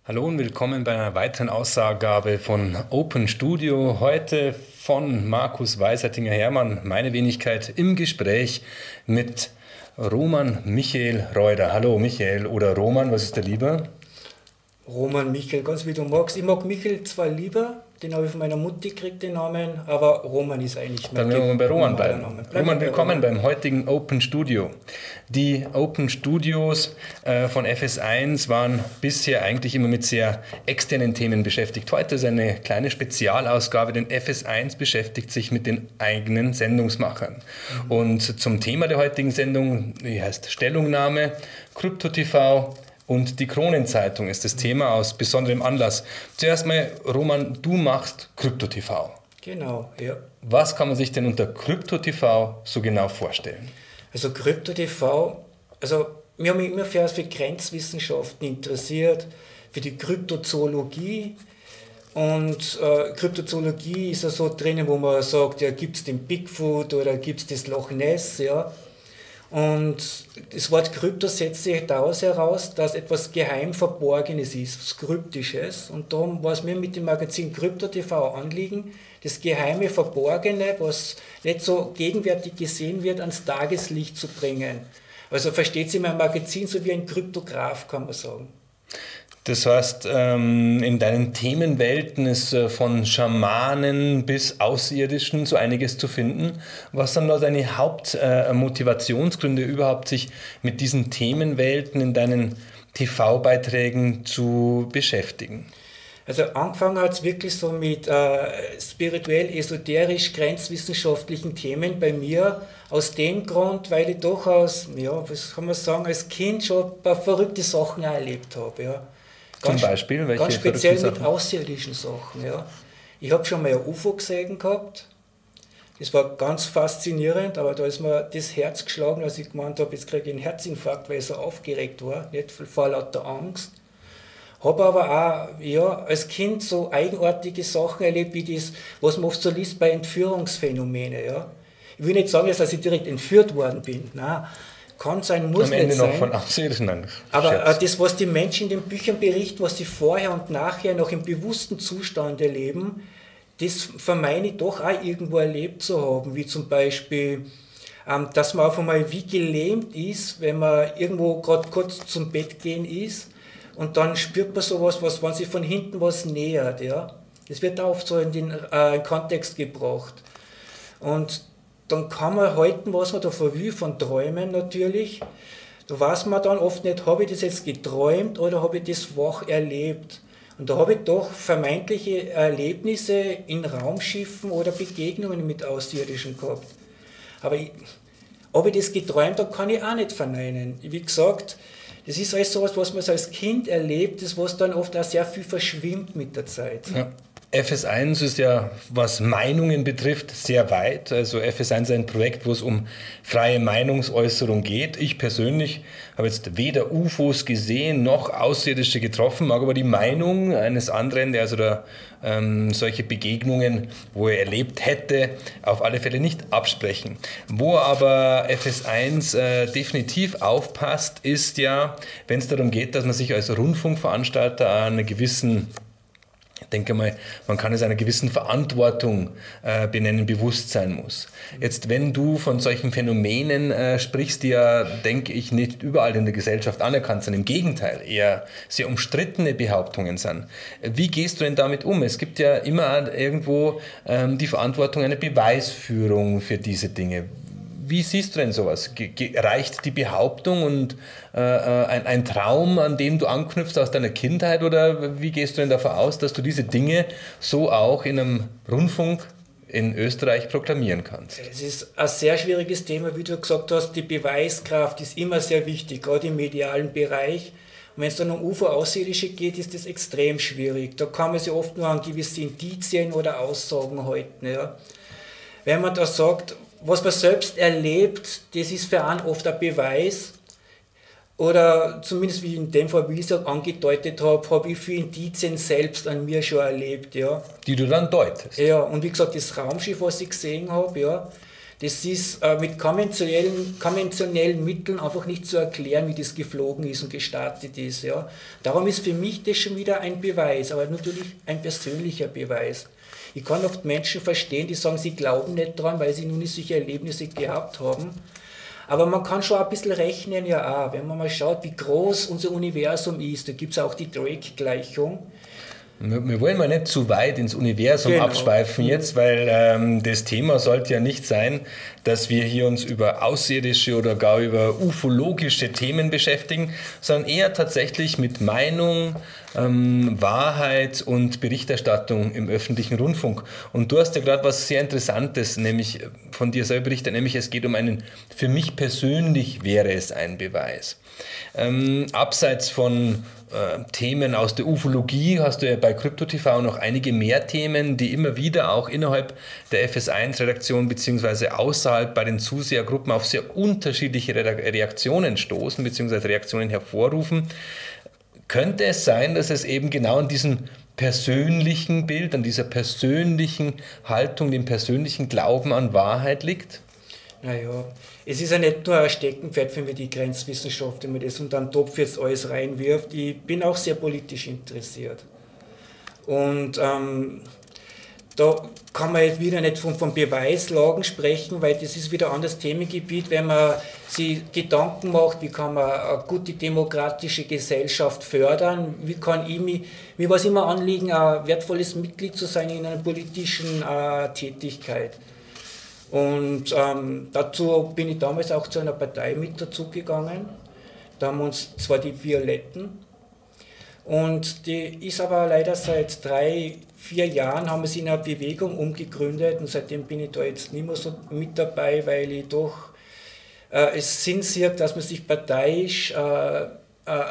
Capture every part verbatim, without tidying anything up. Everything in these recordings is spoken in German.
Hallo und willkommen bei einer weiteren Ausgabe von Open Studio. Heute von Markus Weisertinger-Hermann, meine Wenigkeit, im Gespräch mit Roman Michael Reuter. Hallo Michael oder Roman, was ist dir lieber? Roman Michael, ganz wie du magst. Ich mag Michael zwar lieber, den habe ich von meiner Mutti gekriegt, den Namen, aber Roman ist eigentlich mein Dann werden wir bei Roman bleiben. Name. Roman, willkommen beim heutigen Open Studio. Die Open Studios äh, von F S eins waren bisher eigentlich immer mit sehr externen Themen beschäftigt. Heute ist eine kleine Spezialausgabe, denn F S eins beschäftigt sich mit den eigenen Sendungsmachern. Mhm. Und zum Thema der heutigen Sendung, die heißt Stellungnahme, Krypto T V, und die Kronenzeitung ist das Thema aus besonderem Anlass. Zuerst mal, Roman, du machst Krypto T V. Genau, ja. Was kann man sich denn unter Krypto T V so genau vorstellen? Also Krypto T V, also wir haben mich immer für, für Grenzwissenschaften interessiert, für die Kryptozoologie. Und äh, Kryptozoologie ist ja so drinnen, wo man sagt, ja, gibt es den Bigfoot oder gibt es das Loch Ness, ja. Und das Wort Krypto setzt sich daraus heraus, dass etwas geheim Verborgenes ist, was Kryptisches. Und darum war es mir mit dem Magazin Krypto T V Anliegen, das geheime Verborgene, was nicht so gegenwärtig gesehen wird, ans Tageslicht zu bringen. Also versteht sich mein Magazin so wie ein Kryptograph, kann man sagen. Das heißt, in deinen Themenwelten ist von Schamanen bis Außerirdischen so einiges zu finden. Was sind da deine Hauptmotivationsgründe überhaupt, sich mit diesen Themenwelten in deinen T V-Beiträgen zu beschäftigen? Also angefangen hat es wirklich so mit äh, spirituell, esoterisch, grenzwissenschaftlichen Themen bei mir. Aus dem Grund, weil ich durchaus, ja, was kann man sagen, als Kind schon ein paar verrückte Sachen auch erlebt habe. Ja. Ganz, Zum Beispiel? Welche ganz speziell mit Sachen? außerirdischen Sachen. Ja. Ich habe schon mal ein U F O gesehen gehabt. Das war ganz faszinierend, aber da ist mir das Herz geschlagen, als ich gemeint habe, jetzt kriege ich einen Herzinfarkt, weil ich so aufgeregt war, nicht vor lauter Angst. Habe aber auch ja, als Kind so eigenartige Sachen erlebt, wie das, was man oft so liest bei Entführungsphänomenen. Ja. Ich will nicht sagen, dass ich direkt entführt worden bin. Nein, kann sein, muss Am Ende nicht sein. noch von Außerirdischen. Aber äh, das, was die Menschen in den Büchern berichten, was sie vorher und nachher noch im bewussten Zustand erleben, das vermeine ich doch auch irgendwo erlebt zu haben. Wie zum Beispiel, ähm, dass man auf einmal wie gelähmt ist, wenn man irgendwo gerade kurz zum Bett gehen ist. Und dann spürt man sowas, was, wenn sich von hinten was nähert. Ja? Das wird auch oft so in den äh, Kontext gebracht. Und dann kann man halten, was man davon will, von Träumen natürlich. Da weiß man dann oft nicht, habe ich das jetzt geträumt oder habe ich das wach erlebt. Und da habe ich doch vermeintliche Erlebnisse in Raumschiffen oder Begegnungen mit Außerirdischen gehabt. Aber ich, ob ich das geträumt habe, kann ich auch nicht verneinen. Wie gesagt, das ist alles so etwas, was man als Kind erlebt, das was dann oft auch sehr viel verschwimmt mit der Zeit. Ja. F S eins ist ja, was Meinungen betrifft, sehr weit. Also F S eins ist ein Projekt, wo es um freie Meinungsäußerung geht. Ich persönlich habe jetzt weder U F Os gesehen, noch Außerirdische getroffen, mag aber die Meinung eines anderen, der also da ähm, solche Begegnungen, wo er erlebt hätte, auf alle Fälle nicht absprechen. Wo aber F S eins äh, definitiv aufpasst, ist ja, wenn es darum geht, dass man sich als Rundfunkveranstalter an einer gewissen Ich denke mal, man kann es einer gewissen Verantwortung äh, benennen, bewusst sein muss. Jetzt, wenn du von solchen Phänomenen äh, sprichst, die ja, denke ich, nicht überall in der Gesellschaft anerkannt sind, im Gegenteil, eher sehr umstrittene Behauptungen sind. Wie gehst du denn damit um? Es gibt ja immer irgendwo ähm, die Verantwortung einer Beweisführung für diese Dinge. Wie siehst du denn sowas? Ge- reicht die Behauptung und äh, ein, ein Traum, an dem du anknüpfst aus deiner Kindheit, oder wie gehst du denn davon aus, dass du diese Dinge so auch in einem Rundfunk in Österreich proklamieren kannst? Es ist ein sehr schwieriges Thema, wie du gesagt hast. Die Beweiskraft ist immer sehr wichtig, gerade im medialen Bereich. Und wenn es dann um U F O-Außerirdische geht, ist das extrem schwierig. Da kann man sich oft nur an gewisse Indizien oder Aussagen halten. Ja. Wenn man da sagt, was man selbst erlebt, das ist für einen oft ein Beweis. Oder zumindest, wie in dem Fall, wie ich es angedeutet habe, habe ich viele Indizien selbst an mir schon erlebt. Ja. Die du dann deutest. Ja, und wie gesagt, das Raumschiff, was ich gesehen habe, ja, Das ist äh, mit konventionellen, konventionellen Mitteln einfach nicht zu erklären, wie das geflogen ist und gestartet ist. Ja. Darum ist für mich das schon wieder ein Beweis, aber natürlich ein persönlicher Beweis. Ich kann oft Menschen verstehen, die sagen, sie glauben nicht dran, weil sie noch nicht solche Erlebnisse gehabt haben. Aber man kann schon ein bisschen rechnen, ja auch, wenn man mal schaut, wie groß unser Universum ist. Da gibt es auch die Drake-Gleichung. Wir wollen mal nicht zu weit ins Universum genau. abschweifen jetzt, weil ähm, das Thema sollte ja nicht sein, dass wir hier uns über außerirdische oder gar über ufologische Themen beschäftigen, sondern eher tatsächlich mit Meinung, ähm, Wahrheit und Berichterstattung im öffentlichen Rundfunk. Und du hast ja gerade was sehr Interessantes, nämlich von dir selber berichtet, nämlich es geht um einen, für mich persönlich wäre es ein Beweis. Ähm, abseits von äh, Themen aus der Ufologie hast du ja bei Krypto T V noch einige mehr Themen, die immer wieder auch innerhalb der F S eins Redaktion beziehungsweise außerhalb bei den Zusehergruppen auf sehr unterschiedliche Reaktionen stoßen beziehungsweise Reaktionen hervorrufen. Könnte es sein, dass es eben genau an diesem persönlichen Bild, an dieser persönlichen Haltung, dem persönlichen Glauben an Wahrheit liegt? Naja, es ist ja nicht nur ein Steckenpferd für mich, die Grenzwissenschaft, wenn man das unter den Topf jetzt alles reinwirft. Ich bin auch sehr politisch interessiert. Und ähm, da kann man jetzt wieder nicht von, von Beweislagen sprechen, weil das ist wieder ein anderes Themengebiet, wenn man sich Gedanken macht, wie kann man eine gute demokratische Gesellschaft fördern, wie kann ich mich, mir war es immer Anliegen, ein wertvolles Mitglied zu sein in einer politischen äh, Tätigkeit. Und ähm, dazu bin ich damals auch zu einer Partei mit dazugegangen. Da haben wir uns zwar die Violetten, und die ist aber leider seit drei, vier Jahren haben wir sie in eine Bewegung umgegründet und seitdem bin ich da jetzt nicht mehr so mit dabei, weil ich doch äh, es Sinn sehe, dass man sich parteiisch äh, äh,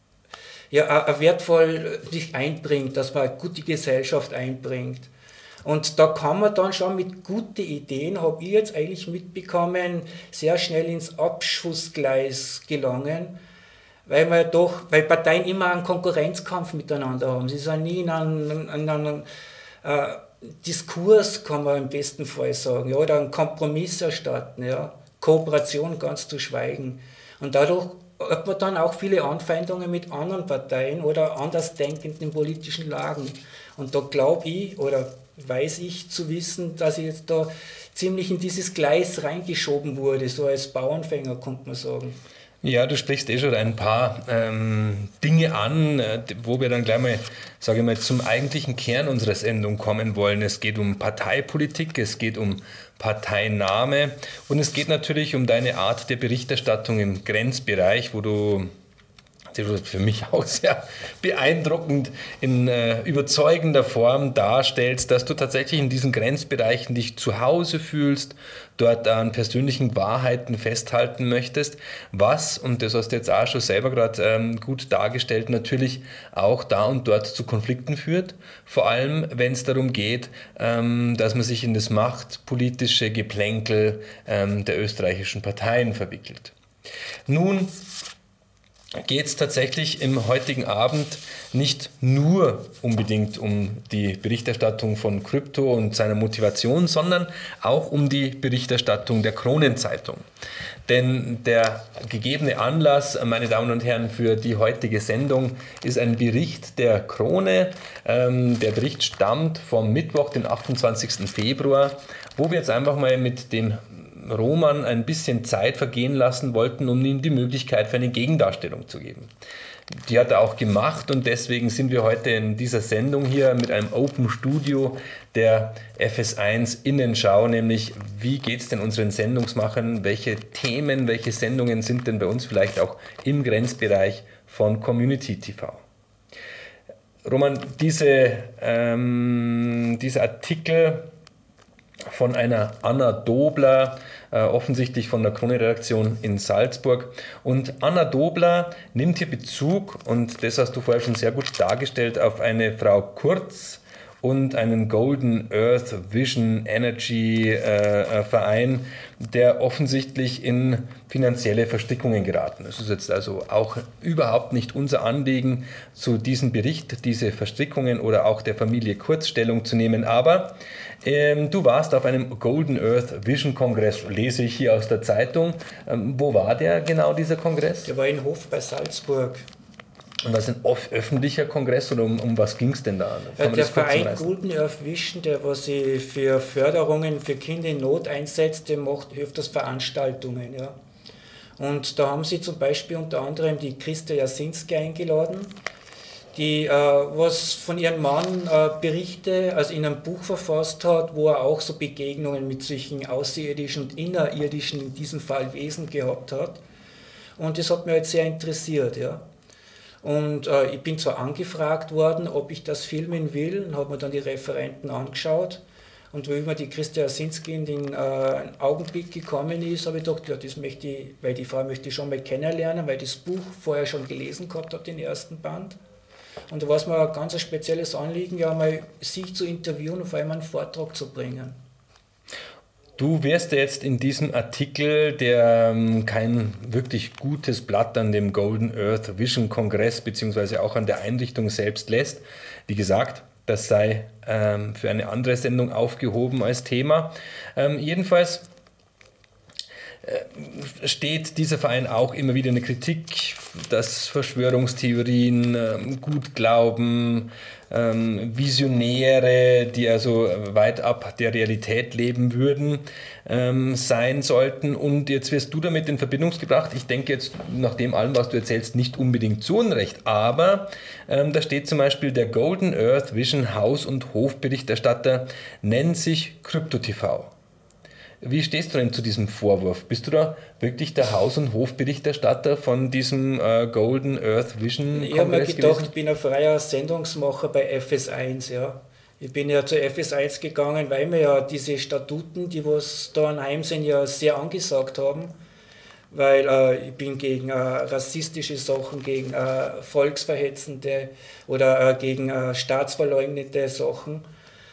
ja, äh, wertvoll sich einbringt, dass man eine gute Gesellschaft einbringt. Und da kann man dann schon mit guten Ideen, habe ich jetzt eigentlich mitbekommen, sehr schnell ins Abschussgleis gelangen, weil wir doch, weil Parteien immer einen Konkurrenzkampf miteinander haben. Sie sind nie in einem, in einem äh, Diskurs, kann man im besten Fall sagen, ja, oder einen Kompromiss erstatten, ja, Kooperation ganz zu schweigen. Und dadurch hat man dann auch viele Anfeindungen mit anderen Parteien oder andersdenkenden politischen Lagen. Und da glaube ich, oder weiß ich zu wissen, dass ich jetzt da ziemlich in dieses Gleis reingeschoben wurde, so als Bauernfänger, könnte man sagen. Ja, du sprichst eh schon ein paar ähm, Dinge an, äh, wo wir dann gleich mal, sage ich mal, zum eigentlichen Kern unserer Sendung kommen wollen. Es geht um Parteipolitik, es geht um Parteinahme und es geht natürlich um deine Art der Berichterstattung im Grenzbereich, wo du die du für mich auch sehr beeindruckend in äh, überzeugender Form darstellst, dass du tatsächlich in diesen Grenzbereichen dich zu Hause fühlst, dort an persönlichen Wahrheiten festhalten möchtest, was, und das hast du jetzt auch schon selber gerade ähm, gut dargestellt, natürlich auch da und dort zu Konflikten führt, vor allem wenn es darum geht, ähm, dass man sich in das machtpolitische Geplänkel ähm, der österreichischen Parteien verwickelt. Nun geht es tatsächlich im heutigen Abend nicht nur unbedingt um die Berichterstattung von Krypto und seiner Motivation, sondern auch um die Berichterstattung der Kronenzeitung. Denn der gegebene Anlass, meine Damen und Herren, für die heutige Sendung ist ein Bericht der Krone. Ähm, der Bericht stammt vom Mittwoch, den achtundzwanzigsten Februar, wo wir jetzt einfach mal mit dem Roman ein bisschen Zeit vergehen lassen wollten, um ihm die Möglichkeit für eine Gegendarstellung zu geben. Die hat er auch gemacht und deswegen sind wir heute in dieser Sendung hier mit einem Open Studio der F S eins Innenschau, nämlich wie geht es denn unseren Sendungsmachern, welche Themen, welche Sendungen sind denn bei uns vielleicht auch im Grenzbereich von Community T V. Roman, diese, ähm, dieser Artikel von einer Anna Dobler, äh, offensichtlich von der Krone-Redaktion in Salzburg. Und Anna Dobler nimmt hier Bezug, und das hast du vorher schon sehr gut dargestellt, auf eine Frau Kurz und einen Golden Earth Vision Energy äh, Verein, der offensichtlich in finanzielle Verstrickungen geraten ist. Es ist jetzt also auch überhaupt nicht unser Anliegen, zu diesem Bericht diese Verstrickungen oder auch der Familie Kurz Stellung zu nehmen, aber ähm, du warst auf einem Golden Earth Vision Kongress, lese ich hier aus der Zeitung. Ähm, wo war der genau, dieser Kongress? Der war in Hof bei Salzburg. Und das ist ein öffentlicher Kongress oder um, um was ging es denn da? Ja, der Verein Golden Earth Vision, der was sich für Förderungen für Kinder in Not einsetzt, der macht öfters Veranstaltungen. Ja. Und da haben sie zum Beispiel unter anderem die Christa Jasinski eingeladen, die äh, was von ihrem Mann äh, Berichte, also in einem Buch verfasst hat, wo er auch so Begegnungen mit solchen außerirdischen und innerirdischen, in diesem Fall Wesen gehabt hat. Und das hat mich halt sehr interessiert, ja. Und äh, ich bin zwar angefragt worden, ob ich das filmen will, und habe mir dann die Referenten angeschaut. Und wie mir die Christa Jasinski in den äh, Augenblick gekommen ist, habe ich gedacht, ja, das möchte ich, weil die Frau möchte ich schon mal kennenlernen, weil ich das Buch vorher schon gelesen gehabt habe, den ersten Band. Und da war es mir ein ganz spezielles Anliegen, ja mal sie zu interviewen und vor allem einen Vortrag zu bringen. Du wirst jetzt in diesem Artikel, der ähm, kein wirklich gutes Blatt an dem Golden Earth Vision Kongress bzw. auch an der Einrichtung selbst lässt, wie gesagt, das sei ähm, für eine andere Sendung aufgehoben als Thema. Ähm, jedenfalls äh, steht dieser Verein auch immer wieder in der Kritik, dass Verschwörungstheorien, äh, Gutglauben, ähm, Visionäre, die also weit ab der Realität leben würden, ähm, sein sollten. Und jetzt wirst du damit in Verbindung gebracht. Ich denke jetzt nach dem allem, was du erzählst, nicht unbedingt zu Unrecht, aber ähm, da steht zum Beispiel, der Golden Earth Vision Haus- und Hofberichterstatter nennt sich KryptoTV. Wie stehst du denn zu diesem Vorwurf? Bist du da wirklich der Haus- und Hofberichterstatter von diesem äh, Golden Earth Vision Kongress? Ich habe mir gedacht, gewesen? Ich bin ein freier Sendungsmacher bei F S eins. Ja. Ich bin ja zu F S eins gegangen, weil mir ja diese Statuten, die was da anheim sind, ja sehr angesagt haben. Weil äh, ich bin gegen äh, rassistische Sachen, gegen äh, volksverhetzende oder äh, gegen äh, staatsverleugnete Sachen.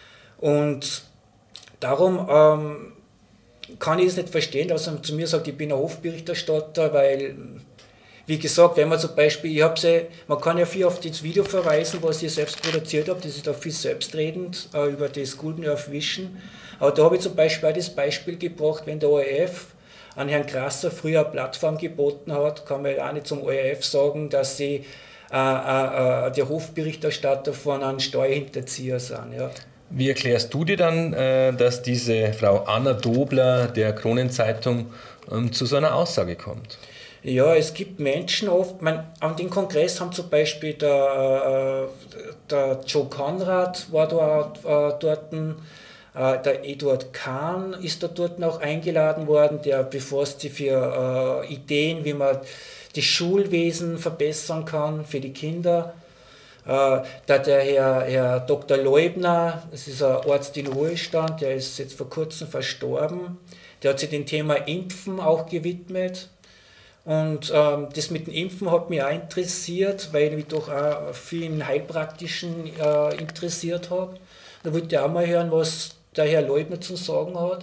Und darum ähm, kann ich es nicht verstehen, dass er zu mir sagt, ich bin ein Hofberichterstatter, weil, wie gesagt, wenn man zum Beispiel, ich habe sie, man kann ja viel auf das Video verweisen, was ich selbst produziert habe, das ist da viel selbstredend äh, über das Golden Earth Vision. Aber da habe ich zum Beispiel auch das Beispiel gebracht, wenn der O R F an Herrn Krasser früher eine Plattform geboten hat, kann man auch nicht zum O R F sagen, dass sie äh, äh, der Hofberichterstatter von einem Steuerhinterzieher sind. Ja. Wie erklärst du dir dann, dass diese Frau Anna Dobler der Kronenzeitung zu so einer Aussage kommt? Ja, es gibt Menschen oft, man, an dem Kongress haben zum Beispiel der, der Joe Conrad war da, äh, dort, äh, der Eduard Kahn ist da dort auch eingeladen worden, der befasst sich für äh, Ideen, wie man das Schulwesen verbessern kann für die Kinder. Uh, da der Herr, Herr Doktor Leubner, das ist ein Arzt in Ruhestand, der ist jetzt vor kurzem verstorben, der hat sich dem Thema Impfen auch gewidmet. Und ähm, das mit dem Impfen hat mich auch interessiert, weil ich mich doch auch viel im Heilpraktischen äh, interessiert habe. Da wollte ich auch mal hören, was der Herr Leubner zu sagen hat.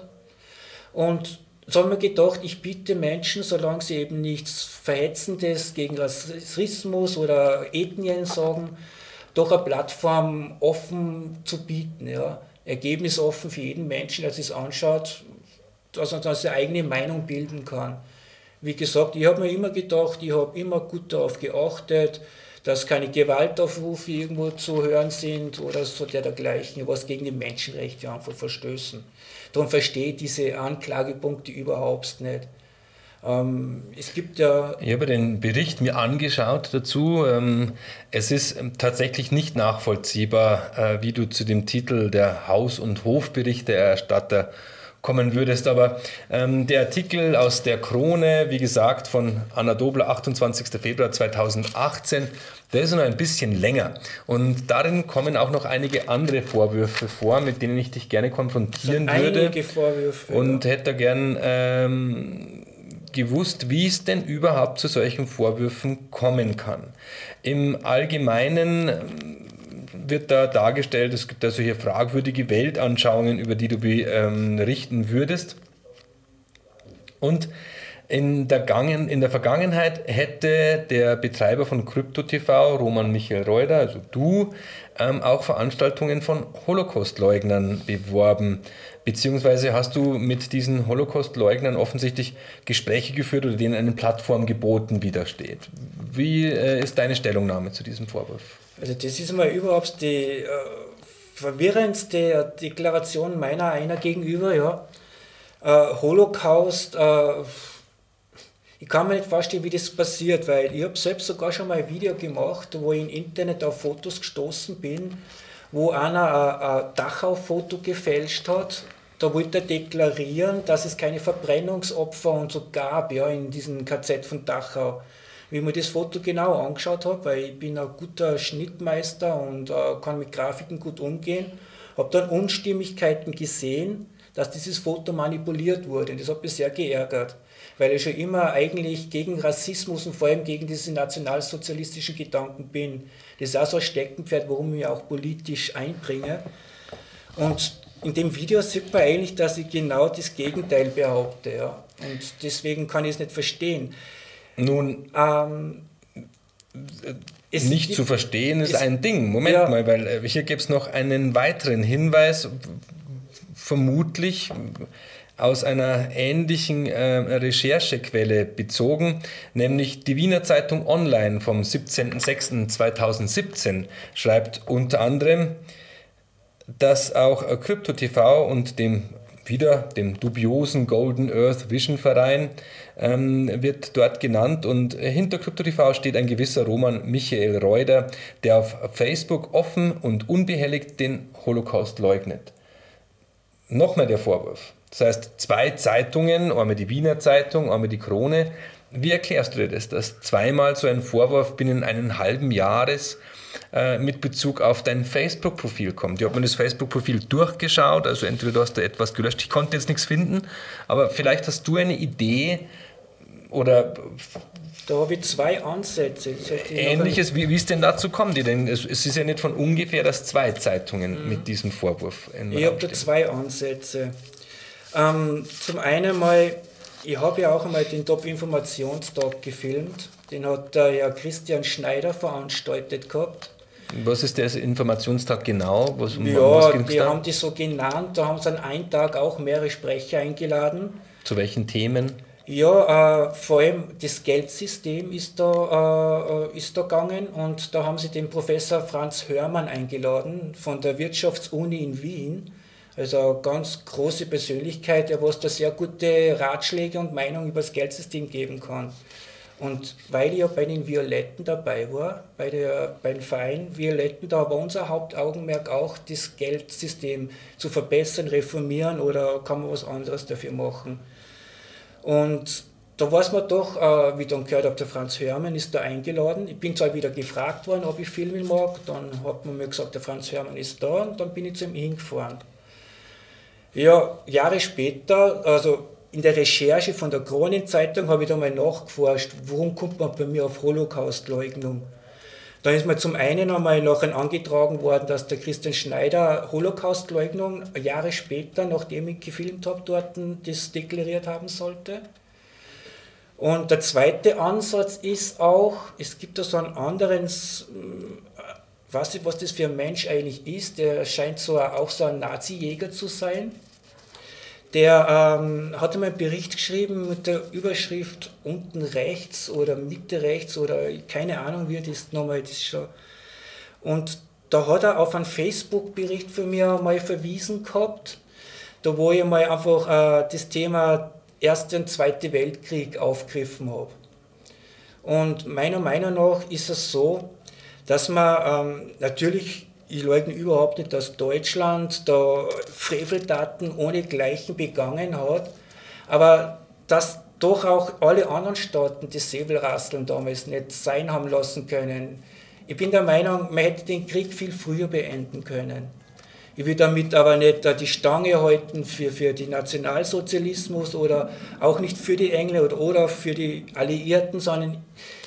Und so habe ich mir gedacht, ich bitte Menschen, solange sie eben nichts Verhetzendes gegen Rassismus oder Ethnien sagen, doch eine Plattform offen zu bieten. Ja. Ergebnisoffen für jeden Menschen, der sich es anschaut, dass er dann seine eigene Meinung bilden kann. Wie gesagt, ich habe mir immer gedacht, ich habe immer gut darauf geachtet, dass keine Gewaltaufrufe irgendwo zu hören sind oder so dergleichen, was gegen die Menschenrechte einfach verstößen. Darum verstehe ich diese Anklagepunkte überhaupt nicht. Ähm, es gibt ja... Ich habe den Bericht mir angeschaut dazu. Ähm, es ist tatsächlich nicht nachvollziehbar, äh, wie du zu dem Titel der Haus- und Hofberichterstatter kommen würdest, aber ähm, der Artikel aus der Krone, wie gesagt, von Anna Dobler, achtundzwanzigster Februar zweitausendachtzehn, der ist noch ein bisschen länger und darin kommen auch noch einige andere Vorwürfe vor, mit denen ich dich gerne konfrontieren würde. Einige Vorwürfe. Und ja. hätte gern ähm, gewusst, wie es denn überhaupt zu solchen Vorwürfen kommen kann. Im Allgemeinen wird da dargestellt, es gibt da solche fragwürdige Weltanschauungen, über die du berichten würdest. Und in der, Gangen, in der Vergangenheit hätte der Betreiber von CryptoTV, Roman Michael Reuter, also du, ähm, auch Veranstaltungen von Holocaust-Leugnern beworben. Beziehungsweise hast du mit diesen Holocaust-Leugnern offensichtlich Gespräche geführt oder denen eine Plattform geboten, wie da steht. Wie äh, ist deine Stellungnahme zu diesem Vorwurf? Also das ist mal überhaupt die äh, verwirrendste Deklaration meiner einer gegenüber. Ja. Äh, Holocaust, äh, ich kann mir nicht vorstellen, wie das passiert, weil ich habe selbst sogar schon mal ein Video gemacht, wo ich im Internet auf Fotos gestoßen bin, wo einer ein, ein Dachau-Foto gefälscht hat. Da wollte er deklarieren, dass es keine Verbrennungsopfer und so gab, ja, in diesem K Z von Dachau. Wie ich mir das Foto genau angeschaut habe, weil ich bin ein guter Schnittmeister und äh, kann mit Grafiken gut umgehen, habe dann Unstimmigkeiten gesehen, dass dieses Foto manipuliert wurde. Und das hat mich sehr geärgert, weil ich schon immer eigentlich gegen Rassismus und vor allem gegen diese nationalsozialistischen Gedanken bin. Das ist auch so ein Steckenpferd, warum ich mich auch politisch einbringe. Und in dem Video sieht man eigentlich, dass ich genau das Gegenteil behaupte. Ja. Und deswegen kann ich es nicht verstehen. Nun, ähm, nicht gibt, zu verstehen ist es, ein Ding. Moment ja. mal, weil hier gibt es noch einen weiteren Hinweis, vermutlich aus einer ähnlichen äh, Recherchequelle bezogen, nämlich die Wiener Zeitung Online vom siebzehnten sechsten zweitausendsiebzehn schreibt unter anderem, dass auch CryptoTV und dem wieder dem dubiosen Golden Earth Vision Verein ähm, wird dort genannt, und hinter CryptoTV steht ein gewisser Roman Michael Reuter, der auf Facebook offen und unbehelligt den Holocaust leugnet. Nochmal der Vorwurf. Das heißt, zwei Zeitungen, einmal die Wiener Zeitung, einmal die Krone. Wie erklärst du dir das, dass zweimal so ein Vorwurf binnen einen halben Jahres äh, mit Bezug auf dein Facebook-Profil kommt? Ich habe mir das Facebook-Profil durchgeschaut, also entweder du hast da etwas gelöscht, ich konnte jetzt nichts finden, aber vielleicht hast du eine Idee oder... Da habe ich zwei Ansätze. Ähnliches, wie, wie es denn dazu kommt? Denn es, es ist ja nicht von ungefähr, dass zwei Zeitungen mhm. mit diesem Vorwurf... Ich habe da zwei Ansätze. Ähm, zum einen mal, ich habe ja auch einmal den Top-Informationstag gefilmt. Den hat der ja Christian Schneider veranstaltet gehabt. Was ist der Informationstag genau? Was, um ja, was die da? haben die so genannt. Da haben sie an einem Tag auch mehrere Sprecher eingeladen. Zu welchen Themen? Ja, äh, vor allem das Geldsystem ist da, äh, ist da gegangen, und da haben sie den Professor Franz Hörmann eingeladen von der Wirtschaftsuni in Wien. Also eine ganz große Persönlichkeit, der was da sehr gute Ratschläge und Meinungen über das Geldsystem geben kann. Und weil ich ja bei den Violetten dabei war, bei der, beim Verein Violetten, da war unser Hauptaugenmerk auch, das Geldsystem zu verbessern, reformieren, oder kann man was anderes dafür machen. Und da weiß man doch, äh, wie ich dann gehört habe, der Franz Hörmann ist da eingeladen. Ich bin zwar wieder gefragt worden, ob ich filmen mag, dann hat man mir gesagt, der Franz Hörmann ist da, und dann bin ich zu ihm hingefahren. Ja, Jahre später, also in der Recherche von der Kronenzeitung, habe ich da mal nachgeforscht, warum kommt man bei mir auf Holocaust-Leugnung. Da ist mir zum einen einmal nachher angetragen worden, dass der Christian Schneider Holocaust-Leugnung Jahre später, nachdem ich gefilmt habe, dort das deklariert haben sollte. Und der zweite Ansatz ist auch, es gibt da so einen anderen, ich weiß nicht, was das für ein Mensch eigentlich ist, der scheint so auch so ein Nazi-Jäger zu sein. Der ähm, hat einmal einen Bericht geschrieben mit der Überschrift unten rechts oder Mitte rechts oder keine Ahnung, wie das nochmal das schon. Und da hat er auf einen Facebook-Bericht von mir mal verwiesen gehabt, da wo ich mal einfach äh, das Thema Erster und Zweiter Weltkrieg aufgegriffen habe. Und meiner Meinung nach ist es so, dass man ähm, natürlich, ich leugne überhaupt nicht, dass Deutschland da Freveltaten ohnegleichen begangen hat, aber dass doch auch alle anderen Staaten die Säbelrasseln damals nicht sein haben lassen können. Ich bin der Meinung, man hätte den Krieg viel früher beenden können. Ich will damit aber nicht die Stange halten für, für den Nationalsozialismus oder auch nicht für die Engländer oder, oder für die Alliierten, sondern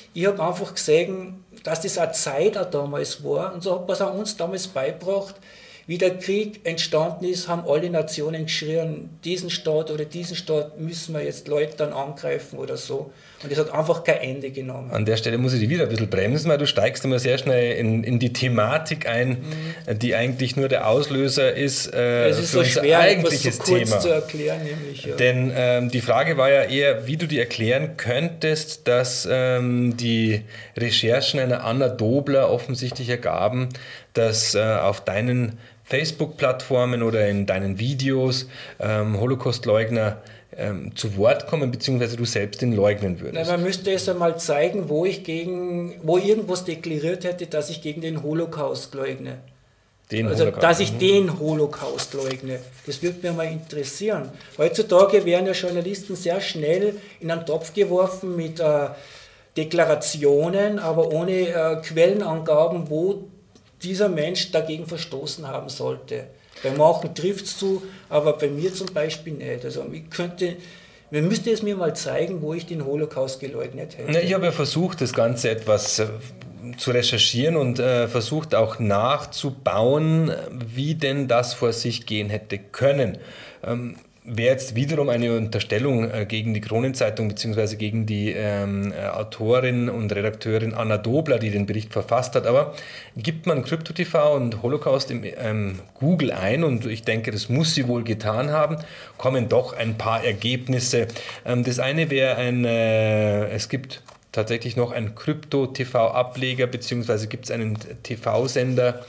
ich habe einfach gesehen, dass das eine Zeit auch damals war und so hat man es auch uns damals beigebracht. Wie der Krieg entstanden ist, haben alle Nationen geschrien, diesen Staat oder diesen Staat müssen wir jetzt Leute dann angreifen oder so. Und das hat einfach kein Ende genommen. An der Stelle muss ich dich wieder ein bisschen bremsen, weil du steigst immer sehr schnell in, in die Thematik ein, mhm. die eigentlich nur der Auslöser ist äh, es ist für so unser schwer, eigentliches etwas so kurz Thema. zu erklären, nämlich, ja. Denn ähm, die Frage war ja eher, wie du dir erklären könntest, dass ähm, die Recherchen einer Anna Dobler offensichtlich ergaben, dass äh, auf deinen Facebook-Plattformen oder in deinen Videos ähm, Holocaust-Leugner ähm, zu Wort kommen, beziehungsweise du selbst ihn leugnen würdest. Na, man müsste es einmal zeigen, wo ich gegen, wo irgendwas deklariert hätte, dass ich gegen den Holocaust leugne. Den also, Holocaust. dass ich den Holocaust leugne. Das würde mich mal interessieren. Heutzutage werden ja Journalisten sehr schnell in einen Topf geworfen mit äh, Deklarationen, aber ohne äh, Quellenangaben, wo dieser Mensch dagegen verstoßen haben sollte. Bei manchen trifft es zu, aber bei mir zum Beispiel nicht. Also ich könnte, man müsste es mir mal zeigen, wo ich den Holocaust geleugnet hätte. Na, ich habe ja versucht, das Ganze etwas äh, zu recherchieren und äh, versucht auch nachzubauen, wie denn das vor sich gehen hätte können. Ähm, Wäre jetzt wiederum eine Unterstellung äh, gegen die Kronenzeitung bzw. gegen die ähm, äh, Autorin und Redakteurin Anna Dobler, die den Bericht verfasst hat. Aber gibt man CryptoTV und Holocaust im ähm, Google ein, und ich denke, das muss sie wohl getan haben, kommen doch ein paar Ergebnisse. Ähm, das eine wäre ein, äh, es gibt tatsächlich noch einen CryptoTV-Ableger, beziehungsweise gibt es einen T V-Sender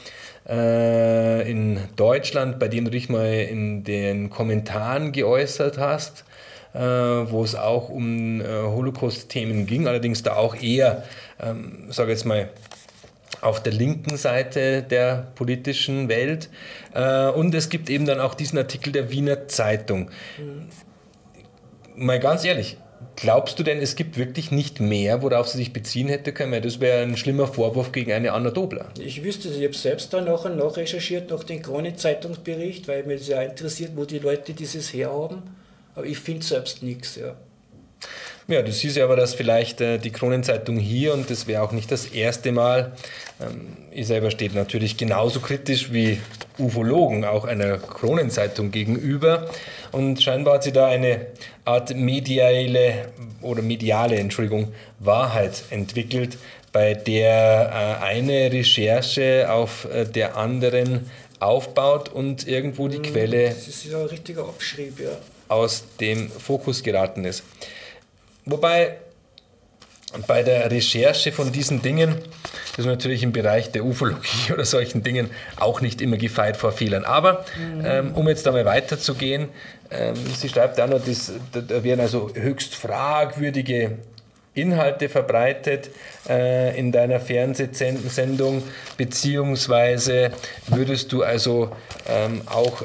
in Deutschland, bei dem du dich mal in den Kommentaren geäußert hast, wo es auch um Holocaust-Themen ging, allerdings da auch eher, sage jetzt mal, auf der linken Seite der politischen Welt. Und es gibt eben dann auch diesen Artikel der Wiener Zeitung. Mhm. Mal ganz ehrlich, glaubst du denn, es gibt wirklich nicht mehr, worauf sie sich beziehen hätte können? Das wäre ein schlimmer Vorwurf gegen eine Anna Dobler. Ich wüsste es, ich habe selbst dann nachher nachrecherchiert nach dem Kronenzeitungsbericht, weil mich sehr interessiert, wo die Leute dieses herhaben. Aber ich finde selbst nichts. Ja. Ja, du siehst ja aber, dass vielleicht äh, die Kronenzeitung hier, und das wäre auch nicht das erste Mal, ähm, ich selber stehe natürlich genauso kritisch wie Ufologen auch einer Kronenzeitung gegenüber, und scheinbar hat sie da eine Art mediale oder mediale, Entschuldigung, Wahrheit entwickelt, bei der äh, eine Recherche auf äh, der anderen aufbaut und irgendwo die Quelle das ist ja ein richtiger Abschrieb, ja. aus dem Fokus geraten ist. Wobei bei der Recherche von diesen Dingen, das ist natürlich im Bereich der Ufologie oder solchen Dingen auch nicht immer gefeit vor Fehlern. Aber mhm. ähm, um jetzt einmal weiterzugehen, ähm, sie schreibt auch noch, dass, da werden also höchst fragwürdige Inhalte verbreitet äh, in deiner Fernsehsendung, beziehungsweise würdest du also ähm, auch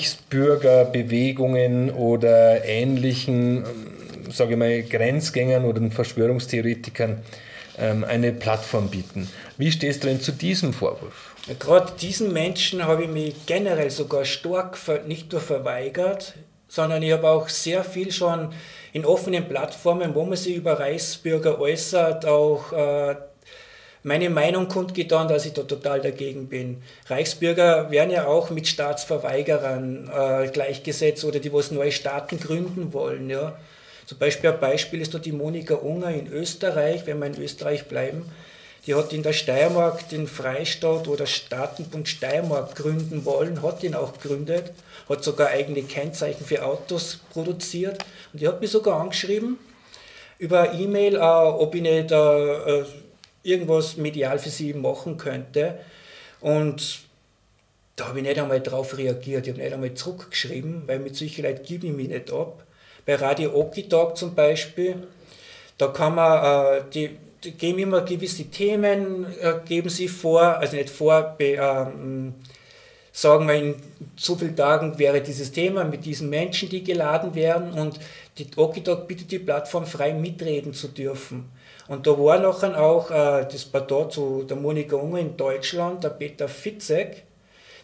Reichsbürgerbewegungen oder ähnlichen, sage ich mal, Grenzgängern oder Verschwörungstheoretikern ähm, eine Plattform bieten. Wie stehst du denn zu diesem Vorwurf? Ja, gerade diesen Menschen habe ich mich generell sogar stark ver- nicht nur verweigert, sondern ich habe auch sehr viel schon in offenen Plattformen, wo man sich über Reichsbürger äußert, auch äh, meine Meinung kundgetan, dass ich da total dagegen bin. Reichsbürger werden ja auch mit Staatsverweigerern äh, gleichgesetzt oder die, was neue Staaten gründen wollen. Ja. Zum Beispiel ein Beispiel ist da die Monika Unger in Österreich, wenn wir in Österreich bleiben. Die hat in der Steiermark den Freistaat oder Staatenbund Steiermark gründen wollen, hat ihn auch gegründet, hat sogar eigene Kennzeichen für Autos produziert. Und die hat mich sogar angeschrieben über E-Mail, äh, ob ich nicht äh, irgendwas medial für sie machen könnte. Und da habe ich nicht einmal darauf reagiert, ich habe nicht einmal zurückgeschrieben, weil mit Sicherheit gebe ich mich nicht ab. Bei Radio Okitalk zum Beispiel, da kann man, äh, die, die geben immer gewisse Themen, äh, geben sie vor, also nicht vor, be, ähm, sagen wir, in so vielen Tagen wäre dieses Thema mit diesen Menschen, die geladen werden, und die Okitalk bietet die Plattform, frei mitreden zu dürfen. Und da war nachher auch äh, das Pardon zu der Monika Unger in Deutschland, der Peter Fitzek,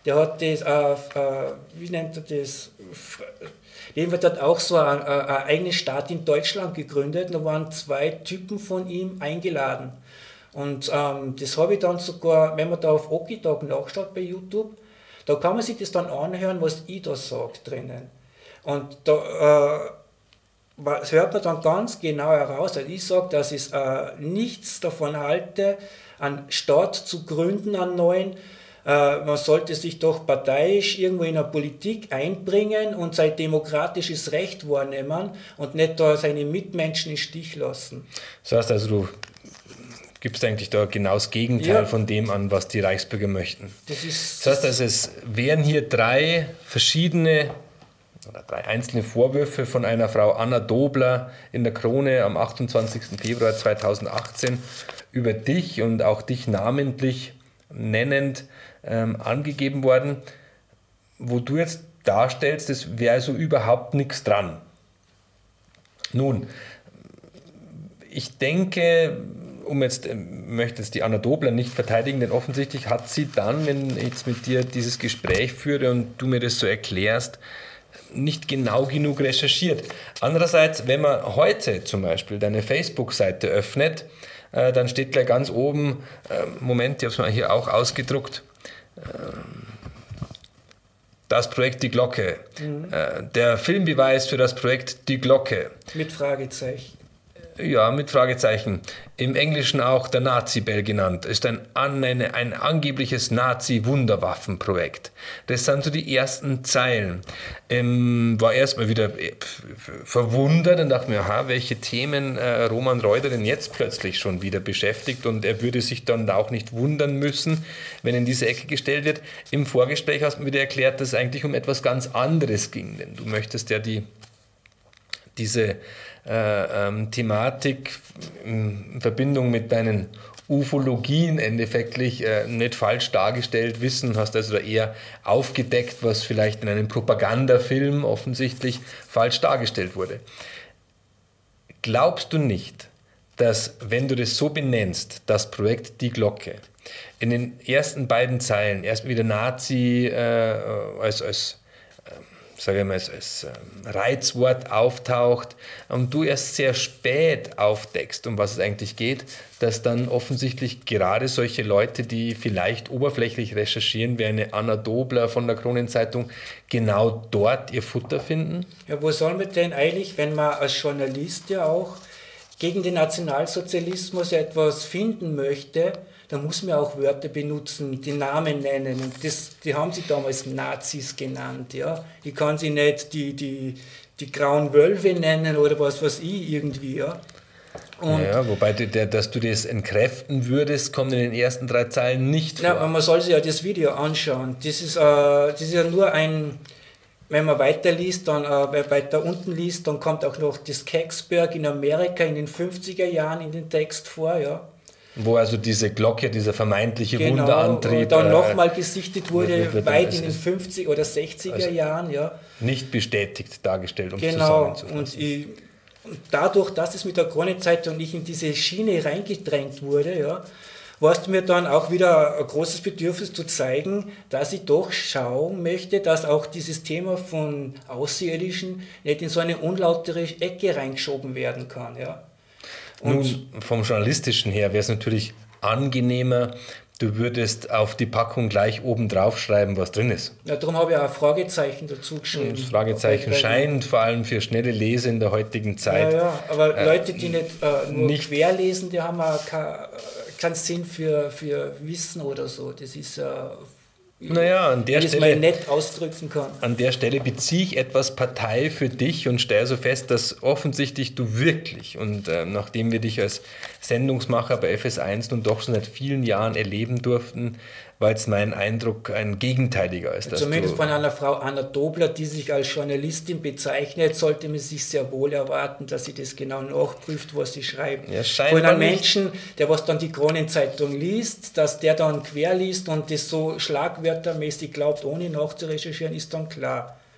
der hat das, äh, äh, wie nennt er das, jedenfalls hat auch so ein, ein eigenes Staat in Deutschland gegründet, da waren zwei Typen von ihm eingeladen. Und ähm, das habe ich dann sogar, wenn man da auf Okitag nachschaut bei YouTube, da kann man sich das dann anhören, was ich da sage drinnen. Und da äh, das hört man dann ganz genau heraus. Also ich sage, dass ich äh, nichts davon halte, einen Staat zu gründen, einen neuen. Äh, man sollte sich doch parteiisch irgendwo in der Politik einbringen und sein demokratisches Recht wahrnehmen und nicht da seine Mitmenschen im Stich lassen. Das heißt also, du gibst eigentlich da genau das Gegenteil ja. von dem an, was die Reichsbürger möchten. Das, ist, das heißt also, es wären hier drei verschiedene oder drei einzelne Vorwürfe von einer Frau Anna Dobler in der Krone am achtundzwanzigsten Februar zweitausendachtzehn über dich und auch dich namentlich nennend ähm, angegeben worden, wo du jetzt darstellst, es wäre also überhaupt nichts dran. Nun, ich denke, um jetzt, möchte jetzt die Anna Dobler nicht verteidigen, denn offensichtlich hat sie dann, wenn ich jetzt mit dir dieses Gespräch führe und du mir das so erklärst, nicht genau genug recherchiert. Andererseits, wenn man heute zum Beispiel deine Facebook-Seite öffnet, äh, dann steht gleich ganz oben, äh, Moment, ich habe es mal hier auch ausgedruckt, äh, das Projekt Die Glocke, mhm. äh, der Filmbeweis für das Projekt Die Glocke. Mit Fragezeichen. Ja, mit Fragezeichen. Im Englischen auch der Nazi-Bell genannt. Ist ein, ein, ein angebliches Nazi-Wunderwaffenprojekt. Das sind so die ersten Zeilen. Ähm, war erstmal wieder verwundert und dachte mir, aha, welche Themen äh, Roman Reuter denn jetzt plötzlich schon wieder beschäftigt, und er würde sich dann auch nicht wundern müssen, wenn in diese Ecke gestellt wird. Im Vorgespräch hast du mir wieder erklärt, dass es eigentlich um etwas ganz anderes ging, denn du möchtest ja die, diese Äh, ähm, Thematik in Verbindung mit deinen Ufologien endeffektlich äh, nicht falsch dargestellt wissen, hast also da eher aufgedeckt, was vielleicht in einem Propagandafilm offensichtlich falsch dargestellt wurde. Glaubst du nicht, dass, wenn du das so benennst, das Projekt Die Glocke, in den ersten beiden Zeilen erst wieder Nazi äh, als, als sage ich mal, als, als Reizwort auftaucht und du erst sehr spät aufdeckst, um was es eigentlich geht, dass dann offensichtlich gerade solche Leute, die vielleicht oberflächlich recherchieren, wie eine Anna Dobler von der Kronenzeitung, genau dort ihr Futter finden? Ja, wo soll man denn eigentlich, wenn man als Journalist ja auch gegen den Nationalsozialismus etwas finden möchte, da muss man auch Wörter benutzen, die Namen nennen. Und das, die haben sie damals Nazis genannt. Ja? Ich kann sie nicht die, die, die grauen Wölfe nennen oder was weiß ich irgendwie. Ja? Und ja, wobei, der, dass du das entkräften würdest, kommt in den ersten drei Zeilen nicht vor. Ja, man soll sich ja das Video anschauen. Das ist, äh, das ist ja nur ein... Wenn man weiterliest, dann äh, weiter unten liest, dann kommt auch noch das Kecksburg in Amerika in den fünfziger Jahren in den Text vor. Ja. Wo also diese Glocke, dieser vermeintliche genau, Wunderantrieb dann äh, nochmal gesichtet wurde, wird, wird weit in den fünfziger oder sechziger also Jahren. Ja. Nicht bestätigt dargestellt, um genau. zusammenzufassen. Und, ich, und dadurch, dass es mit der Kronenzeitung nicht in diese Schiene reingedrängt wurde, ja, war es mir dann auch wieder ein großes Bedürfnis zu zeigen, dass ich doch schauen möchte, dass auch dieses Thema von Außerirdischen nicht in so eine unlautere Ecke reingeschoben werden kann. Ja. Und nun, vom Journalistischen her wäre es natürlich angenehmer, du würdest auf die Packung gleich oben drauf schreiben, was drin ist. Ja, darum habe ich auch ein Fragezeichen dazu geschrieben. Das Fragezeichen scheint vor allem für schnelle Lese in der heutigen Zeit. Ja, ja, aber äh, Leute, die nicht äh, nur nicht quer lesen, die haben auch keinen kein Sinn für, für Wissen oder so. Das ist ja... Äh, Naja, an der, Stelle, nett ausdrücken kann. an der Stelle beziehe ich etwas Partei für dich und stelle so fest, dass offensichtlich du wirklich, und äh, nachdem wir dich als Sendungsmacher bei F S eins nun doch schon seit vielen Jahren erleben durften, war jetzt mein Eindruck ein gegenteiliger. Als dass Zumindest du von einer Frau Anna Dobler, die sich als Journalistin bezeichnet, sollte man sich sehr wohl erwarten, dass sie das genau nachprüft, was sie schreibt. Ja, von einem Menschen, der was dann die Kronenzeitung liest, dass der dann quer liest und das so schlagwörtermäßig glaubt, ohne nachzurecherchieren, ist dann klar.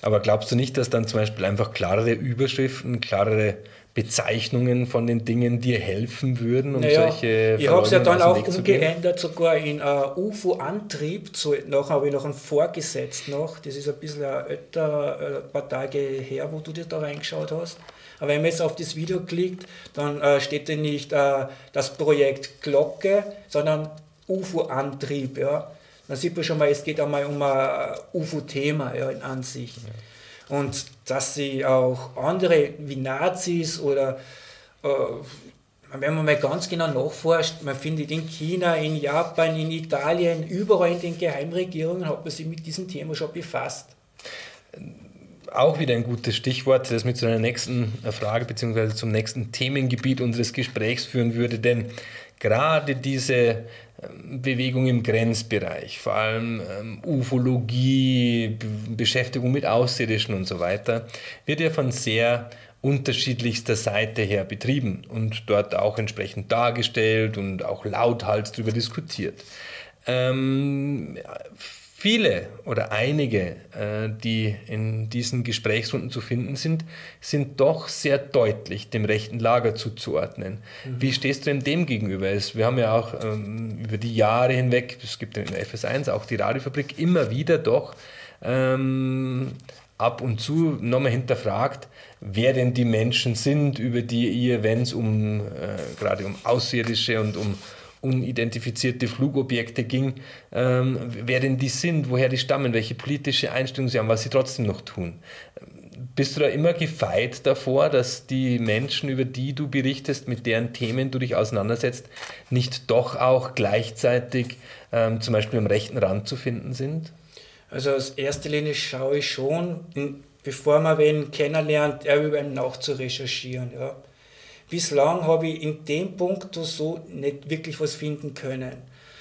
Aber glaubst du nicht, dass dann zum Beispiel einfach klarere Überschriften, klarere Bezeichnungen von den Dingen dir helfen würden, um naja, solche ich habe es ja dann auch Weg umgeändert, sogar in uh, U F O-Antrieb. So, nachher habe ich noch einen vorgesetzt noch. Das ist ein bisschen ein, älter, ein paar Tage her, wo du dir da reingeschaut hast. Aber wenn man jetzt auf das Video klickt, dann uh, steht da nicht uh, das Projekt Glocke, sondern U F O-Antrieb. Ja. Dann sieht man schon mal, es geht einmal um ein U F O-Thema, ja, in Ansicht. Ja. Und dass sie auch andere wie Nazis oder, äh, wenn man mal ganz genau nachforscht, man findet in China, in Japan, in Italien, überall in den Geheimregierungen hat man sich mit diesem Thema schon befasst. Auch wieder ein gutes Stichwort, das mit zu einer nächsten Frage bzw. zum nächsten Themengebiet unseres Gesprächs führen würde, denn gerade diese Bewegung im Grenzbereich, vor allem ähm, Ufologie, Be- Beschäftigung mit Außerirdischen und so weiter, wird ja von sehr unterschiedlichster Seite her betrieben und dort auch entsprechend dargestellt und auch lauthals darüber diskutiert. Ähm, Viele oder einige, äh, die in diesen Gesprächsrunden zu finden sind, sind doch sehr deutlich dem rechten Lager zuzuordnen. Mhm. Wie stehst du denn dem gegenüber? Wir haben ja auch ähm, über die Jahre hinweg, es gibt in der F S eins auch die Radiofabrik, immer wieder doch ähm, ab und zu nochmal hinterfragt, wer denn die Menschen sind, über die ihr, wenn es um, äh, gerade um Außerirdische und um unidentifizierte Flugobjekte ging, ähm, wer denn die sind, woher die stammen, welche politische Einstellung sie haben, was sie trotzdem noch tun. Bist du da immer gefeit davor, dass die Menschen, über die du berichtest, mit deren Themen du dich auseinandersetzt, nicht doch auch gleichzeitig ähm, zum Beispiel am rechten Rand zu finden sind? Also als erster Linie schaue ich schon, bevor man wen kennenlernt, er über einen nachzurecherchieren. Ja. Bislang habe ich in dem Punkt so nicht wirklich was finden können.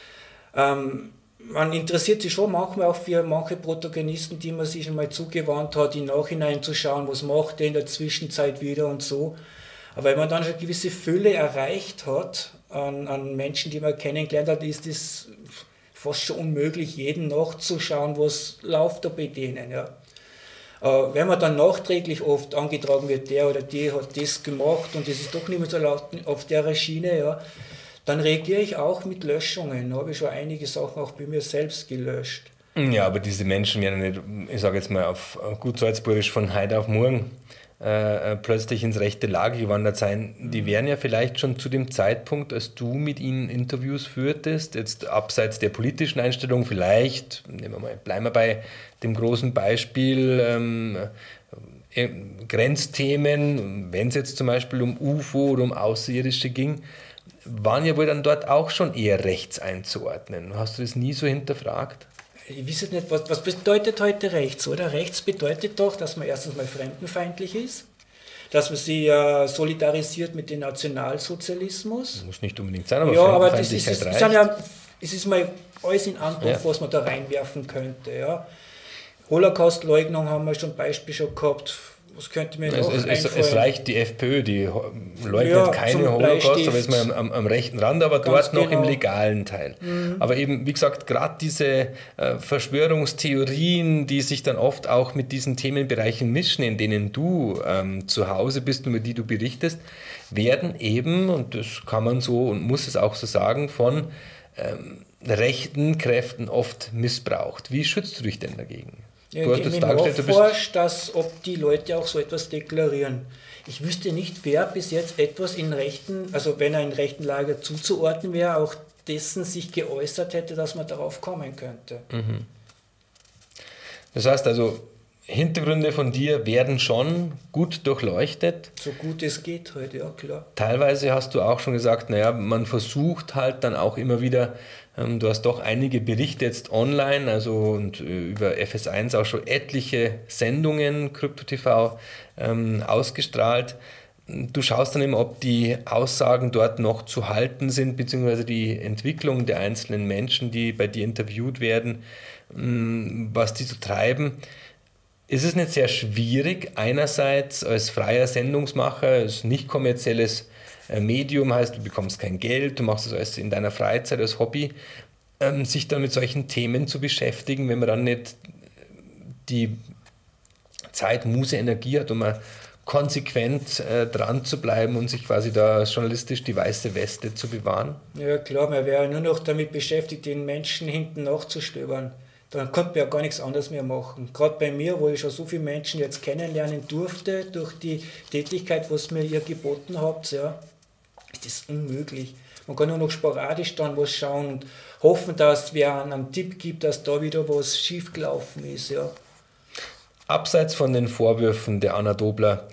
Ähm, man interessiert sich schon manchmal auch für manche Protagonisten, die man sich einmal zugewandt hat, im Nachhinein zu schauen, was macht er in der Zwischenzeit wieder und so. Aber wenn man dann schon eine gewisse Fülle erreicht hat an, an Menschen, die man kennengelernt hat, ist es fast schon unmöglich, jeden nachzuschauen, was läuft da bei denen. Ja. Äh, wenn man dann nachträglich oft angetragen wird, der oder die hat das gemacht und das ist doch nicht mehr so laut auf der Schiene, ja, dann reagiere ich auch mit Löschungen. Da habe ich schon einige Sachen auch bei mir selbst gelöscht. Ja, aber diese Menschen werden nicht, ich sage jetzt mal auf gut salzburgisch, von heute auf morgen äh, plötzlich ins rechte Lager gewandert sein. Die wären ja vielleicht schon zu dem Zeitpunkt, als du mit ihnen Interviews führtest, jetzt abseits der politischen Einstellung vielleicht, nehmen wir mal, bleiben wir bei dem großen Beispiel, ähm, äh, Grenzthemen, wenn es jetzt zum Beispiel um U F O oder um Außerirdische ging, waren ja wohl dann dort auch schon eher rechts einzuordnen. Hast du das nie so hinterfragt? Ich weiß nicht, was, was bedeutet heute rechts, oder? Rechts bedeutet doch, dass man erstens mal fremdenfeindlich ist, dass man sich äh, solidarisiert mit dem Nationalsozialismus. Muss nicht unbedingt sein, aber ja, aber das ist, ist, ist, ja, es ist mal alles in Angriff, ja, was man da reinwerfen könnte. Ja. Holocaust-Leugnung haben wir schon Beispiel schon gehabt. Was könnte mir noch es, es, einfallen? Es reicht die FPÖ, die leugnet ja, keine Holocaust, aber ist man am, am, am rechten Rand, aber dort noch genau. Im legalen Teil. Mhm. Aber eben, wie gesagt, gerade diese äh, Verschwörungstheorien, die sich dann oft auch mit diesen Themenbereichen mischen, in denen du ähm, zu Hause bist und über die du berichtest, werden eben, und das kann man so und muss es auch so sagen, von ähm, rechten Kräften oft missbraucht. Wie schützt du dich denn dagegen? Ja, du hast jetzt dargestellt, du bist dass ob die Leute auch so etwas deklarieren. Ich wüsste nicht, wer bis jetzt etwas in rechten, also wenn er in rechten Lager zuzuordnen wäre, auch dessen sich geäußert hätte, dass man darauf kommen könnte. Mhm. Das heißt also, Hintergründe von dir werden schon gut durchleuchtet. So gut es geht heute, ja klar. Teilweise hast du auch schon gesagt, naja, man versucht halt dann auch immer wieder, ähm, du hast doch einige Berichte jetzt online, also und äh, über F S eins auch schon etliche Sendungen, Krypto T V, ähm, ausgestrahlt. Du schaust dann immer, ob die Aussagen dort noch zu halten sind, beziehungsweise die Entwicklung der einzelnen Menschen, die bei dir interviewt werden, mh, was die so treiben. Ist es nicht sehr schwierig, einerseits als freier Sendungsmacher, als nicht kommerzielles Medium, heißt, du bekommst kein Geld, du machst das alles in deiner Freizeit als Hobby, ähm, sich dann mit solchen Themen zu beschäftigen, wenn man dann nicht die Zeit, Muße, Energie hat, um konsequent äh, dran zu bleiben und sich quasi da journalistisch die weiße Weste zu bewahren? Ja klar, man wäre nur noch damit beschäftigt, den Menschen hinten nachzustöbern. Dann konnte man ja gar nichts anderes mehr machen. Gerade bei mir, wo ich schon so viele Menschen jetzt kennenlernen durfte, durch die Tätigkeit, was mir ihr geboten habt, ja, ist das unmöglich. Man kann nur noch sporadisch dann was schauen und hoffen, dass wer einen Tipp gibt, dass da wieder was schiefgelaufen ist. Ja. Abseits von den Vorwürfen der Anna Dobler,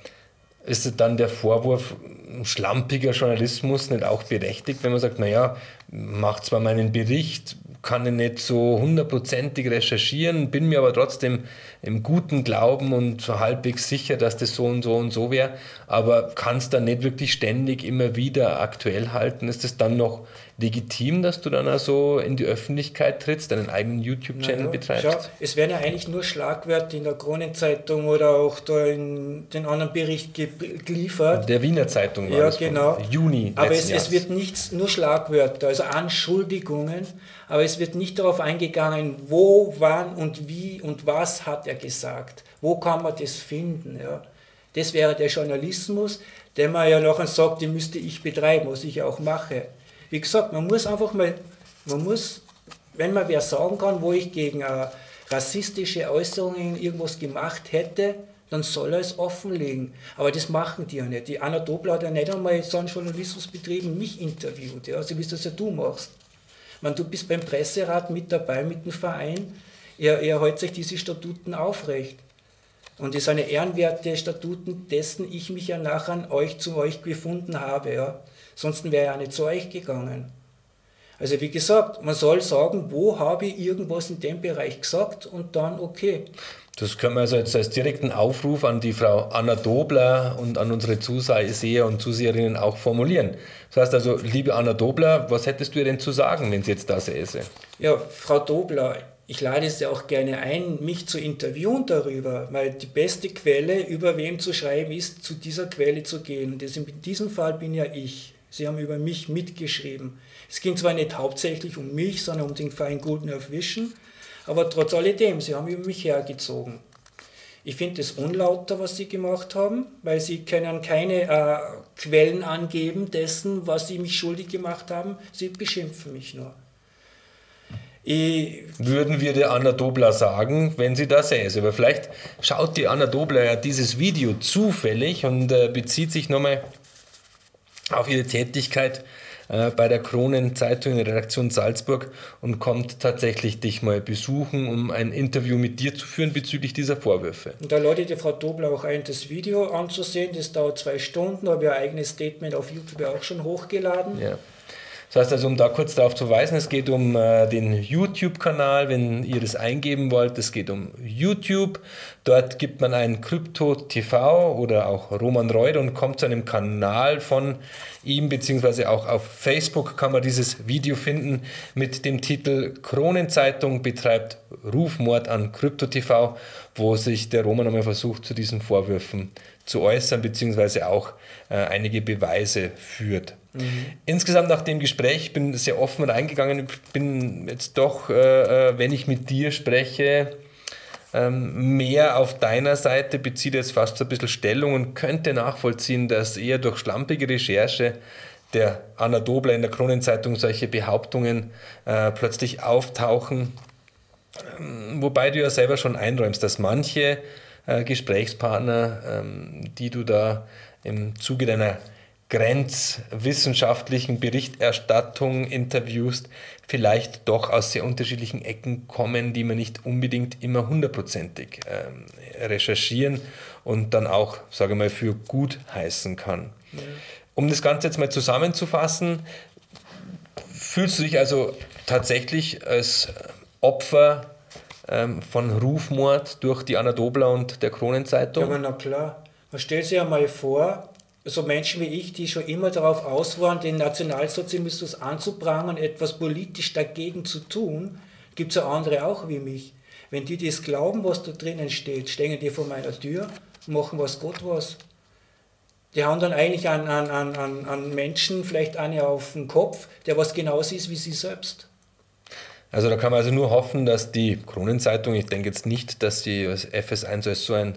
ist dann der Vorwurf schlampiger Journalismus nicht auch berechtigt, wenn man sagt, naja, macht zwar meinen Bericht, kann ich nicht so hundertprozentig recherchieren, bin mir aber trotzdem im guten Glauben und so halbwegs sicher, dass das so und so und so wäre, aber kann es dann nicht wirklich ständig immer wieder aktuell halten? Ist es dann noch legitim, dass du dann also in die Öffentlichkeit trittst, deinen eigenen YouTube-Channel Naja, betreibst? schau, es werden ja eigentlich nur Schlagwörter in der Kronenzeitung oder auch da in den anderen Bericht ge geliefert. Der Wiener Zeitung war Ja, das genau. von Juni Aber es, letzten es Jahres. wird nichts, nur Schlagwörter, also Anschuldigungen, aber es wird nicht darauf eingegangen, wo, wann und wie und was hat er gesagt. Wo kann man das finden? Ja? Das wäre der Journalismus, den man ja nachher sagt, den müsste ich betreiben, was ich auch mache. Wie gesagt, man muss einfach mal, man muss, wenn man wer sagen kann, wo ich gegen äh, rassistische Äußerungen irgendwas gemacht hätte, dann soll er es offenlegen. Aber das machen die ja nicht. Die Anna Dobler hat ja nicht einmal so einen Journalismus betrieben, mich interviewt, ja, so wie es das ja du machst. Man, du bist beim Presserat mit dabei, mit dem Verein, er, er hält sich diese Statuten aufrecht. Und das sind ehrenwerte Statuten, dessen ich mich ja nachher an euch, zu euch gefunden habe. Ja. Sonst wäre er ja nicht zu euch gegangen. Also wie gesagt, man soll sagen, wo habe ich irgendwas in dem Bereich gesagt und dann okay. Das können wir also jetzt als direkten Aufruf an die Frau Anna Dobler und an unsere Zuseher und Zuseherinnen auch formulieren. Das heißt also, liebe Anna Dobler, was hättest du ihr denn zu sagen, wenn sie jetzt da säße? Ja, Frau Dobler, ich lade Sie auch gerne ein, mich zu interviewen darüber, weil die beste Quelle, über wem zu schreiben ist, zu dieser Quelle zu gehen. Und das in diesem Fall bin ja ich. Sie haben über mich mitgeschrieben. Es ging zwar nicht hauptsächlich um mich, sondern um den Verein Goldnerf Vision, aber trotz alledem, Sie haben über mich hergezogen. Ich finde es unlauter, was Sie gemacht haben, weil Sie können keine äh, Quellen angeben dessen, was Sie mich schuldig gemacht haben. Sie beschimpfen mich nur. Ich Würden wir der Anna Dobler sagen, wenn sie da säße. Aber vielleicht schaut die Anna Dobler ja dieses Video zufällig und äh, bezieht sich nochmal auf ihre Tätigkeit äh, bei der Kronenzeitung in der Redaktion Salzburg und kommt tatsächlich dich mal besuchen, um ein Interview mit dir zu führen bezüglich dieser Vorwürfe. Und da lade ich die Frau Dobler auch ein, das Video anzusehen. Das dauert zwei Stunden, da habe ich ein eigenes Statement auf YouTube auch schon hochgeladen. Ja. Das heißt also, um da kurz darauf zu weisen, es geht um äh, den YouTube-Kanal, wenn ihr das eingeben wollt, es geht um YouTube. Dort gibt man ein Krypto T V oder auch Roman Reuter und kommt zu einem Kanal von ihm, beziehungsweise auch auf Facebook kann man dieses Video finden mit dem Titel Kronenzeitung betreibt Rufmord an Krypto T V, wo sich der Roman einmal versucht, zu diesen Vorwürfen zu äußern, beziehungsweise auch äh, einige Beweise führt. Mhm. Insgesamt nach dem Gespräch, ich bin sehr offen reingegangen, ich bin jetzt doch, äh, wenn ich mit dir spreche, ähm, mehr auf deiner Seite, beziehe jetzt fast so ein bisschen Stellung und könnte nachvollziehen, dass eher durch schlampige Recherche der Anna Dobler in der Kronenzeitung solche Behauptungen äh, plötzlich auftauchen, ähm, wobei du ja selber schon einräumst, dass manche äh, Gesprächspartner, ähm, die du da im Zuge deiner grenzwissenschaftlichen Berichterstattung interviewst, vielleicht doch aus sehr unterschiedlichen Ecken kommen, die man nicht unbedingt immer hundertprozentig ähm, recherchieren und dann auch, sage ich mal, für gut heißen kann. Ja. Um das Ganze jetzt mal zusammenzufassen, fühlst du dich also tatsächlich als Opfer ähm, von Rufmord durch die Anna Dobler und der Kronenzeitung? Ja, aber na klar. Man stellt sich ja mal vor, so Menschen wie ich, die schon immer darauf aus waren, den Nationalsozialismus anzuprangern, etwas politisch dagegen zu tun, gibt es ja andere auch wie mich. Wenn die das glauben, was da drinnen steht, stehen die vor meiner Tür und machen was Gott was. Die haben dann eigentlich einen, einen, einen, einen Menschen, vielleicht einen auf den Kopf, der was genauso ist wie sie selbst. Also da kann man also nur hoffen, dass die Kronenzeitung, ich denke jetzt nicht, dass die F S eins als so ein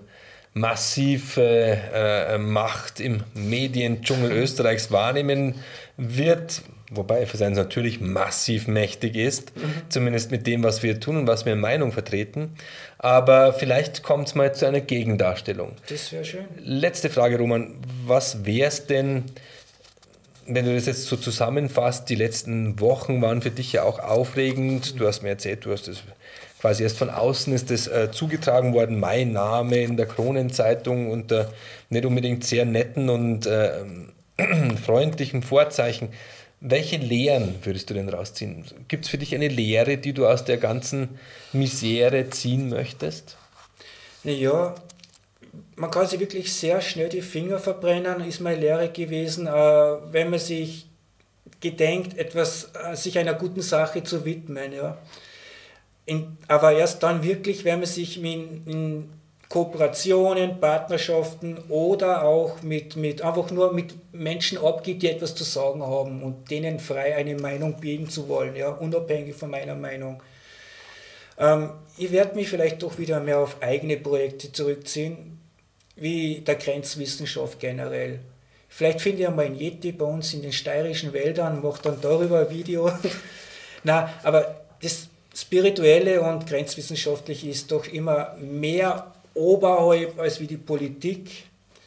massiv äh, Macht im Mediendschungel Österreichs wahrnehmen wird, wobei F S eins natürlich massiv mächtig ist, mhm. zumindest mit dem, was wir tun und was wir in Meinung vertreten. Aber vielleicht kommt es mal zu einer Gegendarstellung. Das wäre schön. Letzte Frage, Roman. Was wäre es denn, wenn du das jetzt so zusammenfasst, die letzten Wochen waren für dich ja auch aufregend. Du hast mir erzählt, du hast das quasi erst von außen ist das äh, zugetragen worden, mein Name in der Kronenzeitung unter nicht unbedingt sehr netten und äh, freundlichen Vorzeichen. Welche Lehren würdest du denn rausziehen? Gibt es für dich eine Lehre, die du aus der ganzen Misere ziehen möchtest? Ja, man kann sich wirklich sehr schnell die Finger verbrennen, ist meine Lehre gewesen, äh, wenn man sich gedenkt, etwas, äh, sich einer guten Sache zu widmen. Ja. In, aber erst dann wirklich, wenn man sich in, in Kooperationen, Partnerschaften oder auch mit, mit einfach nur mit Menschen abgibt, die etwas zu sagen haben und denen frei eine Meinung bilden zu wollen, ja, unabhängig von meiner Meinung. Ähm, ich werde mich vielleicht doch wieder mehr auf eigene Projekte zurückziehen, wie der Grenzwissenschaft generell. Vielleicht finde ich einmal ein Yeti bei uns in den steirischen Wäldern und mache dann darüber ein Video. Nein, aber das Spirituelle und Grenzwissenschaftliche ist doch immer mehr oberhalb als wie die Politik.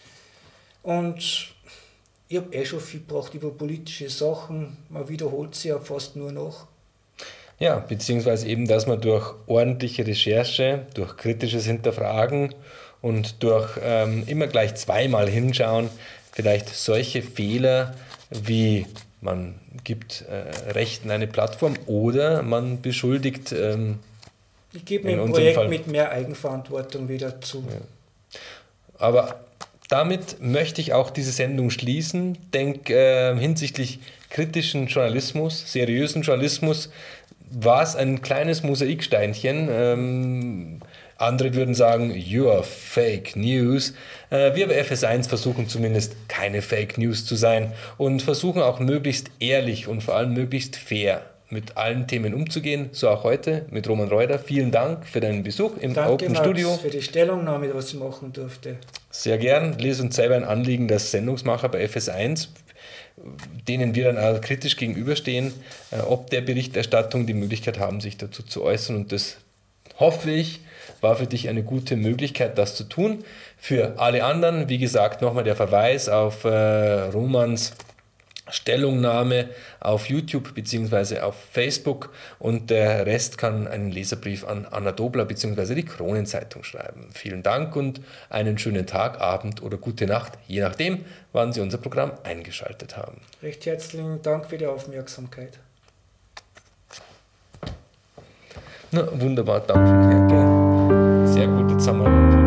Und ich habe eh schon viel gebracht über politische Sachen, man wiederholt sie ja fast nur noch. Ja, beziehungsweise eben, dass man durch ordentliche Recherche, durch kritisches Hinterfragen und durch ähm, immer gleich zweimal hinschauen, vielleicht solche Fehler wie man gibt äh, Rechten eine Plattform oder man beschuldigt ähm, ich gebe mir ein Projekt Fall mit mehr Eigenverantwortung wieder zu. Ja. Aber damit möchte ich auch diese Sendung schließen. Denk äh, hinsichtlich kritischen Journalismus, seriösen Journalismus, war es ein kleines Mosaiksteinchen. Ähm, andere würden sagen, you're fake news. Äh, wir bei F S eins versuchen zumindest keine Fake News zu sein und versuchen auch möglichst ehrlich und vor allem möglichst fair mit allen Themen umzugehen, so auch heute mit Roman Reuter. Vielen Dank für deinen Besuch im Danke, Open Max, Studio. für die Stellungnahme, was ich machen durfte. Sehr gern. Lese uns selber ein Anliegen, dass Sendungsmacher bei F S eins, denen wir dann auch kritisch gegenüberstehen, ob der Berichterstattung die Möglichkeit haben, sich dazu zu äußern. Und das hoffe ich, war für dich eine gute Möglichkeit, das zu tun. Für alle anderen, wie gesagt, nochmal der Verweis auf äh, Romans Stellungnahme auf YouTube bzw. auf Facebook und der Rest kann einen Leserbrief an Anna Dobler bzw. die Kronenzeitung schreiben. Vielen Dank und einen schönen Tag, Abend oder gute Nacht, je nachdem, wann Sie unser Programm eingeschaltet haben. Recht herzlichen Dank für die Aufmerksamkeit. Na, wunderbar, danke. Sehr gut, jetzt haben wir